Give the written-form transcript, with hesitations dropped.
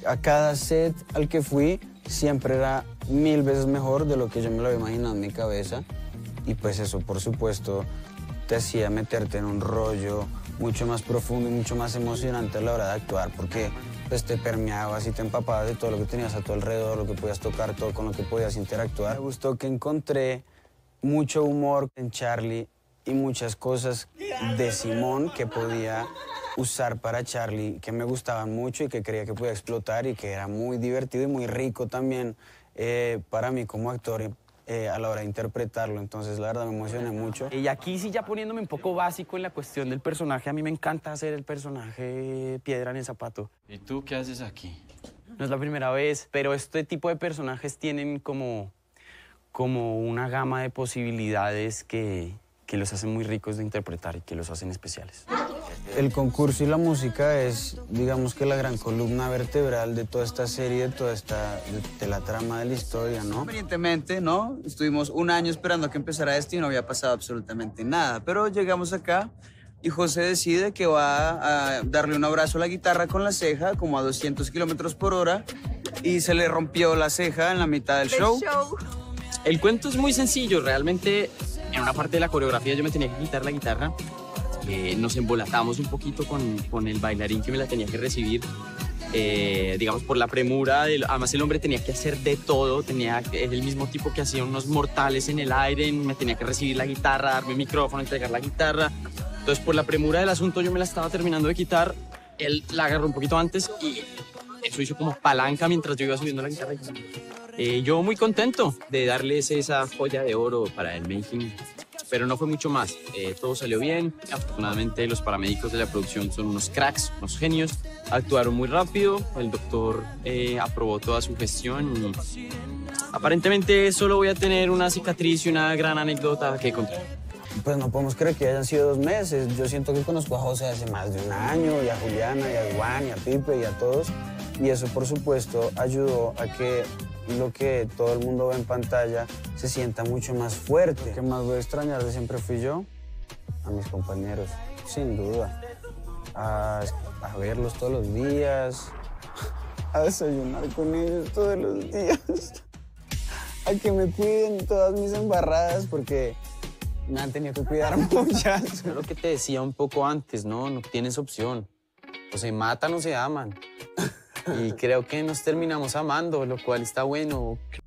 A cada set al que fui siempre era 1000 veces mejor de lo que yo me lo había imaginado en mi cabeza. Y pues eso, por supuesto, te hacía meterte en un rollo mucho más profundo y mucho más emocionante a la hora de actuar, porque pues te permeabas y te empapabas de todo lo que tenías a tu alrededor, lo que podías tocar, todo con lo que podías interactuar. Me gustó que encontré mucho humor en Charlie y muchas cosas de Simón que podía usar para Charlie, que me gustaban mucho y que creía que podía explotar y que era muy divertido y muy rico también para mí como actor a la hora de interpretarlo. Entonces, la verdad, me emocioné mucho. Y aquí sí, ya poniéndome un poco básico en la cuestión del personaje, a mí me encanta hacer el personaje Piedra en el Zapato. ¿Y tú qué haces aquí? No es la primera vez, pero este tipo de personajes tienen como una gama de posibilidades que los hacen muy ricos de interpretar y que los hacen especiales. El concurso y la música es, digamos que la gran columna vertebral de toda esta serie, de la trama de la historia, ¿no? Convenientemente, ¿no? Estuvimos un año esperando a que empezara esto y no había pasado absolutamente nada. Pero llegamos acá y José decide que va a darle un abrazo a la guitarra con la ceja, como a 200 kilómetros por hora, y se le rompió la ceja en la mitad del show. El cuento es muy sencillo, realmente en una parte de la coreografía yo me tenía que quitar la guitarra. Nos embolatamos un poquito con el bailarín que me la tenía que recibir, digamos por la premura. Además el hombre tenía que hacer de todo, es el mismo tipo que hacía unos mortales en el aire, me tenía que recibir la guitarra, darme el micrófono, entregar la guitarra. Entonces por la premura del asunto yo me la estaba terminando de quitar, él la agarró un poquito antes y eso hizo como palanca mientras yo iba subiendo la guitarra. Yo muy contento de darles esa joya de oro para el making, pero no fue mucho más. Todo salió bien. Afortunadamente los paramédicos de la producción son unos cracks, unos genios. Actuaron muy rápido, el doctor aprobó toda su gestión y aparentemente solo voy a tener una cicatriz y una gran anécdota que contar. Pues no podemos creer que hayan sido 2 meses. Yo siento que conozco a José hace más de un año, y a Juliana, y a Juan, y a Pipe, y a todos. Y eso, por supuesto, ayudó a que lo que todo el mundo ve en pantalla se sienta mucho más fuerte. Lo que más voy a extrañar de siempre fui yo, a mis compañeros, sin duda. A verlos todos los días, a desayunar con ellos todos los días, a que me cuiden todas mis embarradas, porque me han tenido que cuidar muchas. Es lo que te decía un poco antes, ¿no? No tienes opción. O se matan o se aman. Y creo que nos terminamos amando, lo cual está bueno.